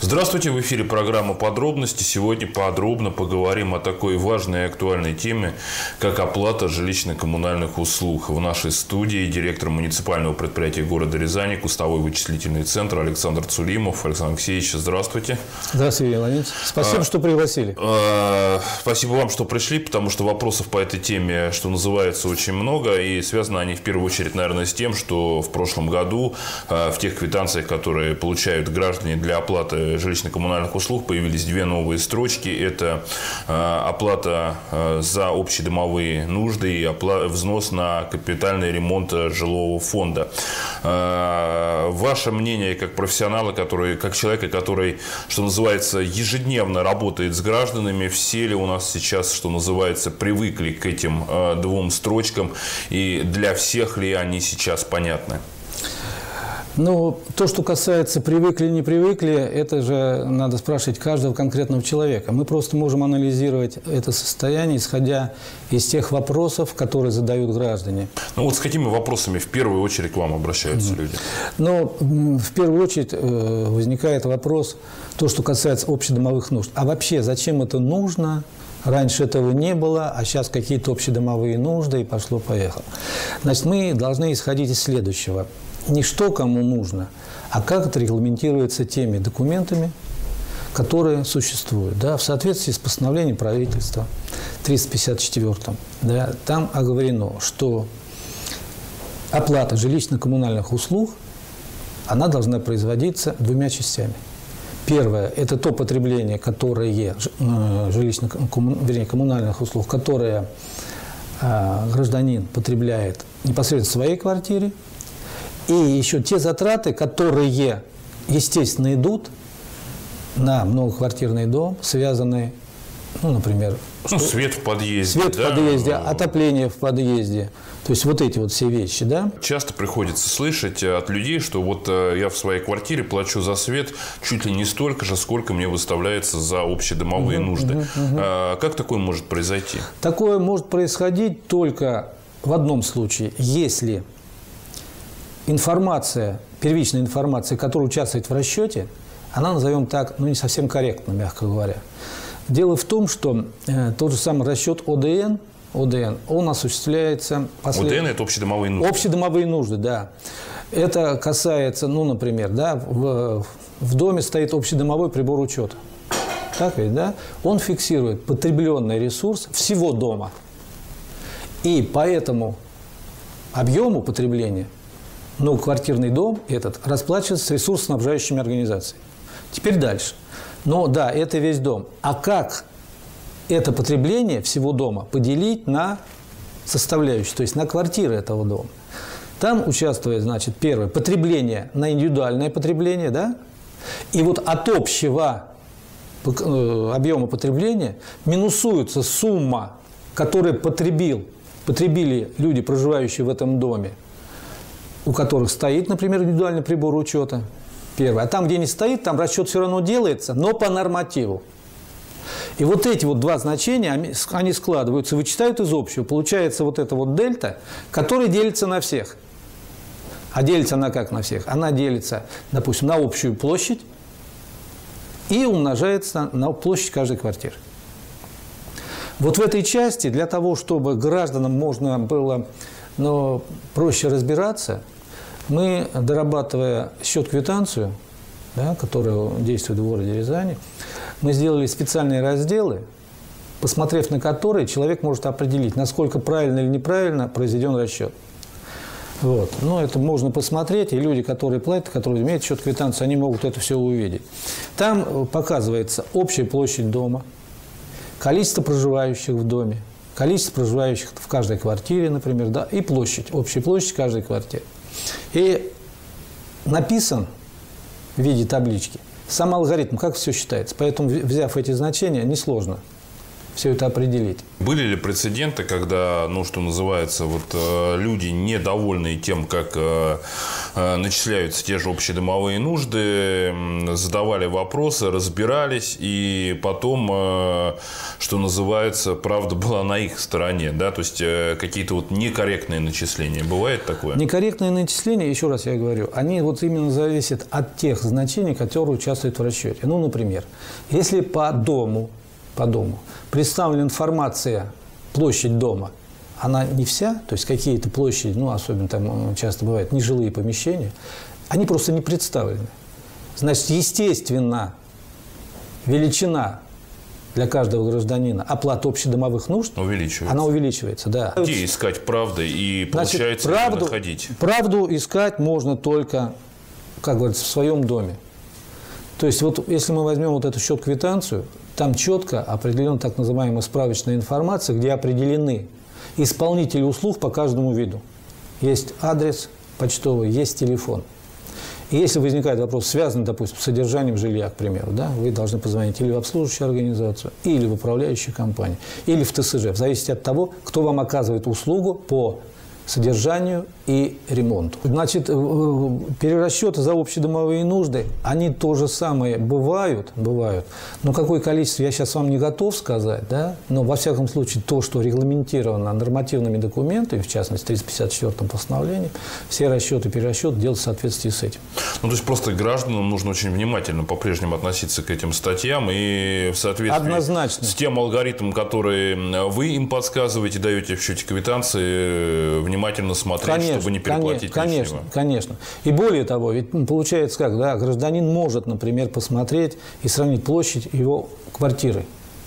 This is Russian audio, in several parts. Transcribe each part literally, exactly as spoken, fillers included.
Здравствуйте, в эфире программа «Подробности». Сегодня подробно поговорим о такой важной и актуальной теме, как оплата жилищно-коммунальных услуг. В нашей студии директор муниципального предприятия города Рязани, Кустовой вычислительный центр Александр Цулимов. Александр Алексеевич, здравствуйте. Здравствуйте, Иван Ильич. Спасибо, а, что пригласили. А, спасибо вам, что пришли, потому что вопросов по этой теме, что называется, очень много. И связаны они в первую очередь, наверное, с тем, что в прошлом году в тех квитанциях, которые получают граждане для оплаты жилищно-коммунальных услуг, появились две новые строчки. Это э, оплата э, за общедомовые нужды и опла- взнос на капитальный ремонт жилого фонда. Э, ваше мнение как профессионала, который, как человека, который, что называется, ежедневно работает с гражданами, все ли у нас сейчас, что называется, привыкли к этим э, двум строчкам и для всех ли они сейчас понятны? Ну, то, что касается привыкли, не привыкли, это же надо спрашивать каждого конкретного человека. Мы просто можем анализировать это состояние, исходя из тех вопросов, которые задают граждане. Ну вот с какими вопросами в первую очередь к вам обращаются mm-hmm. люди? Ну, в первую очередь возникает вопрос, то, что касается общедомовых нужд. А вообще, зачем это нужно? Раньше этого не было, а сейчас какие-то общедомовые нужды, и пошло-поехало. Значит, мы должны исходить из следующего. Не что кому нужно, а как это регламентируется теми документами, которые существуют. Да, в соответствии с постановлением правительства триста пятьдесят четвёртым, да, там оговорено, что оплата жилищно-коммунальных услуг, она должна производиться двумя частями. Первое – это то потребление, которое жилищно-коммунальных услуг, которое гражданин потребляет непосредственно в своей квартире. И еще те затраты, которые, естественно, идут на многоквартирный дом, связанные, ну, например… Ну, что? Свет в подъезде. Свет да? в подъезде, отопление в подъезде. То есть, вот эти вот все вещи, да? Часто приходится слышать от людей, что вот я в своей квартире плачу за свет чуть ли не столько же, сколько мне выставляется за общедомовые угу, нужды. Угу, угу. А как такое может произойти? Такое может происходить только в одном случае, если… информация, первичная информация, которая участвует в расчете, она, назовем так, ну, не совсем корректно, мягко говоря. Дело в том, что э, тот же самый расчет О Дэ Эн, О Дэ Эн, он осуществляется… Послед... О Дэ Эн – это общедомовые нужды. Общедомовые нужды, да. Это касается, ну, например, да, в, в доме стоит общедомовой прибор учета. Так ведь, да? Он фиксирует потребленный ресурс всего дома. И по этому объему потребления но квартирный дом этот расплачивается с ресурсоснабжающими организациями. Теперь дальше. Но да, это весь дом. А как это потребление всего дома поделить на составляющие, то есть на квартиры этого дома? Там участвует, значит, первое, потребление на индивидуальное потребление, да? И вот от общего объема потребления минусуется сумма, которую потребил, потребили люди, проживающие в этом доме, у которых стоит, например, индивидуальный прибор учета, первое. А там, где не стоит, там расчет все равно делается, но по нормативу. И вот эти вот два значения, они складываются, вычитают из общего. Получается вот эта вот дельта, которая делится на всех. А делится она как на всех? Она делится, допустим, на общую площадь и умножается на площадь каждой квартиры. Вот в этой части, для того, чтобы гражданам можно было… но проще разбираться, мы, дорабатывая счет-квитанцию, да, которая действует в городе Рязани, мы сделали специальные разделы, посмотрев на которые человек может определить, насколько правильно или неправильно произведен расчет. Вот. Но это можно посмотреть, и люди, которые платят, которые имеют счет-квитанцию, они могут это все увидеть. Там показывается общая площадь дома, количество проживающих в доме, количество проживающих в каждой квартире, например, да, и площадь, общая площадь каждой квартиры. И написан в виде таблички сам алгоритм, как все считается. Поэтому, взяв эти значения, несложно все это определить. Были ли прецеденты, когда, ну, что называется, вот люди, недовольные тем, как начисляются те же общедомовые нужды, задавали вопросы, разбирались, и потом, что называется, правда была на их стороне, да, то есть какие-то вот некорректные начисления. Бывает такое? Некорректные начисления, еще раз я говорю, они вот именно зависят от тех значений, которые участвуют в расчете. Ну, например, если по дому, по дому представлена информация, площадь дома, она не вся, то есть какие-то площади, ну, особенно там часто бывают нежилые помещения, они просто не представлены. Значит, естественно, величина для каждого гражданина оплата общедомовых нужд увеличивается. Она увеличивается, да. Где искать правду и, получается, Значит, правду, находить? Правду искать можно только, как говорится, в своем доме. То есть, вот если мы возьмем вот эту счет-квитанцию, там четко определена так называемая справочная информация, где определены исполнители услуг по каждому виду. Есть адрес почтовый, есть телефон. И если возникает вопрос, связанный, допустим, с содержанием жилья, к примеру, да, вы должны позвонить или в обслуживающую организацию, или в управляющую компанию, или в Т С Ж, в зависимости от того, кто вам оказывает услугу по содержанию и ремонту. Значит, перерасчеты за общедомовые нужды, они то же самое бывают, бывают. Но какое количество, я сейчас вам не готов сказать, да? Но во всяком случае то, что регламентировано нормативными документами, в частности, триста пятьдесят четвёртым постановлением, все расчеты, перерасчеты делать в соответствии с этим. Ну, то есть просто гражданам нужно очень внимательно по-прежнему относиться к этим статьям и в соответствии Однозначно. с тем алгоритмом, который вы им подсказываете, даете в счете квитанции, внимательно внимательно смотреть, конечно, чтобы не переплатить конечно, лишнего. Конечно. И более того, ведь получается как, да, гражданин может, например, посмотреть и сравнить площадь его квартиры.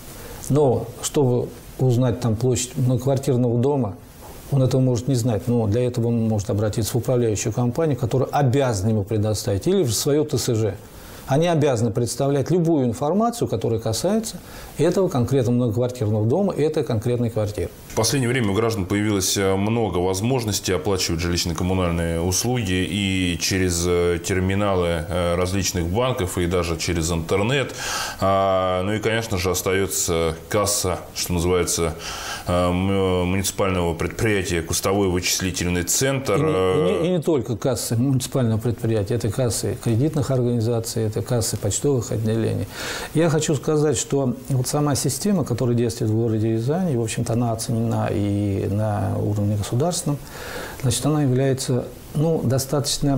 Но чтобы узнать там площадь многоквартирного дома, он этого может не знать. Но для этого он может обратиться в управляющую компанию, которая обязана ему предоставить, или в свое Т С Ж. Они обязаны представлять любую информацию, которая касается этого конкретного многоквартирного дома, этой конкретной квартиры. В последнее время у граждан появилось много возможностей оплачивать жилищно-коммунальные услуги и через терминалы различных банков, и даже через интернет. Ну и, конечно же, остается касса, что называется, муниципального предприятия «Кустовой вычислительный центр». И не, и не, и не только кассы муниципального предприятия, это кассы кредитных организаций, это кассы почтовых отделений. Я хочу сказать, что вот сама система, которая действует в городе Рязани, в общем-то, она оценена и на уровне государственном, значит, она является, ну, достаточно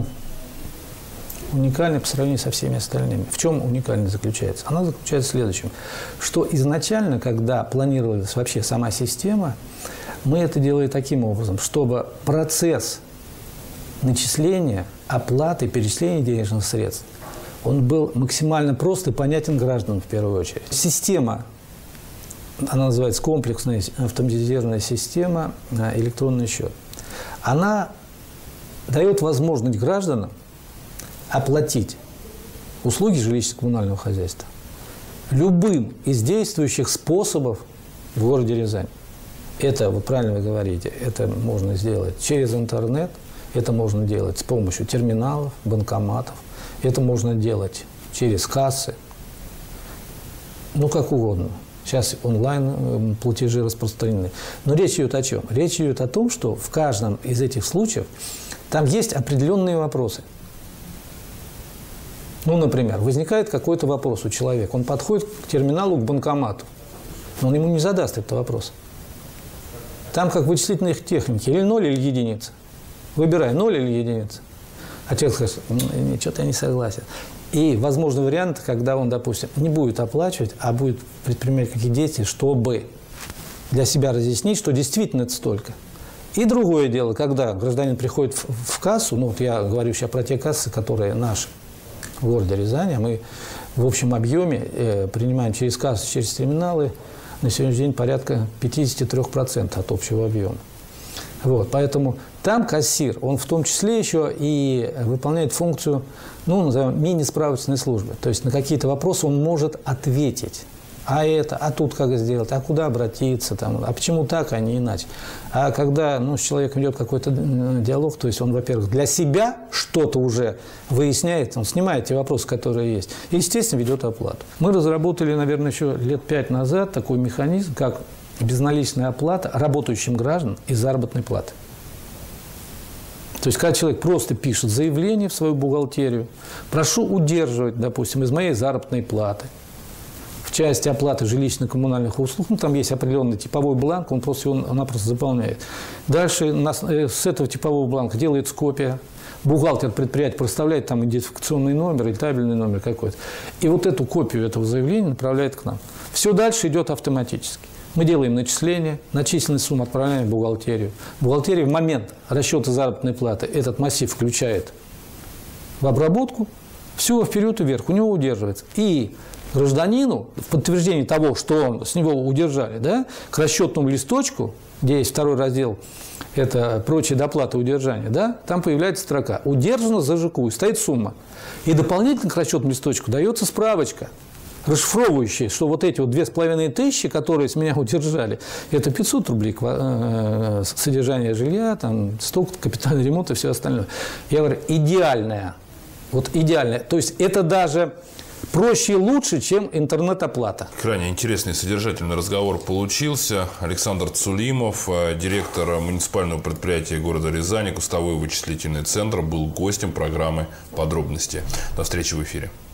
уникальной по сравнению со всеми остальными. В чем уникальность заключается? Она заключается в следующем, что изначально, когда планировалась вообще сама система, мы это делали таким образом, чтобы процесс начисления, оплаты, перечисления денежных средств, он был максимально прост и понятен гражданам в первую очередь. Система, она называется комплексная автоматизированная система «Электронный счет». Она дает возможность гражданам оплатить услуги жилищно-коммунального хозяйства любым из действующих способов в городе Рязань. Это, вы правильно вы говорите, это можно сделать через интернет, это можно делать с помощью терминалов, банкоматов, это можно делать через кассы, ну, как угодно. Сейчас онлайн платежи распространены. Но речь идет о чем? Речь идет о том, что в каждом из этих случаев там есть определенные вопросы. Ну, например, возникает какой-то вопрос у человека. Он подходит к терминалу, к банкомату. Но он ему не задаст этот вопрос. Там как в вычислительной технике. Или ноль, или единица. Выбирай, ноль или единица. А человек скажет, что-то я не согласен. И возможны варианты, когда он, допустим, не будет оплачивать, а будет предпринимать какие-то действия, чтобы для себя разъяснить, что действительно это столько. И другое дело, когда гражданин приходит в, в кассу, ну вот я говорю сейчас про те кассы, которые наши в городе Рязани, мы в общем объеме э, принимаем через кассу, через терминалы на сегодняшний день порядка пятьдесят три процента от общего объема. Вот, поэтому там кассир, он в том числе еще и выполняет функцию, ну, назовем, мини-справочной службы. То есть на какие-то вопросы он может ответить. А это, а тут как сделать, а куда обратиться, там, а почему так, а не иначе. А когда ну, с человеком идет какой-то диалог, то есть он, во-первых, для себя что-то уже выясняет, он снимает те вопросы, которые есть, и, естественно, ведет оплату. Мы разработали, наверное, еще лет пять назад такой механизм, как безналичная оплата работающим гражданам из заработной платы. То есть, когда человек просто пишет заявление в свою бухгалтерию, прошу удерживать, допустим, из моей заработной платы в части оплаты жилищно-коммунальных услуг, ну, там есть определенный типовой бланк, он просто его напросто заполняет. Дальше с этого типового бланка делается копия, бухгалтер предприятия проставляет там идентификационный номер или табельный номер какой-то, и вот эту копию этого заявления направляет к нам. Все дальше идет автоматически. Мы делаем начисление, начисленную сумму отправляем в бухгалтерию. Бухгалтерия в момент расчета заработной платы этот массив включает в обработку, все вперед и вверх, у него удерживается. И гражданину в подтверждение того, что он, с него удержали, да, к расчетному листочку, где есть второй раздел, это прочие доплаты удержания, да, там появляется строка «Удержано за ЖКУ», стоит сумма. И дополнительно к расчетному листочку дается справочка, расшифровывающие, что вот эти вот две с половиной тысячи, которые с меня удержали, это пятьсот рублей содержание жилья, там, столько, капитальный ремонт и все остальное. Я говорю, идеальная, вот идеальная. То есть это даже проще и лучше, чем интернет-оплата. Крайне интересный содержательный разговор получился. Александр Цулимов, директор муниципального предприятия города Рязани, Кустовой вычислительный центр, был гостем программы «Подробности». До встречи в эфире.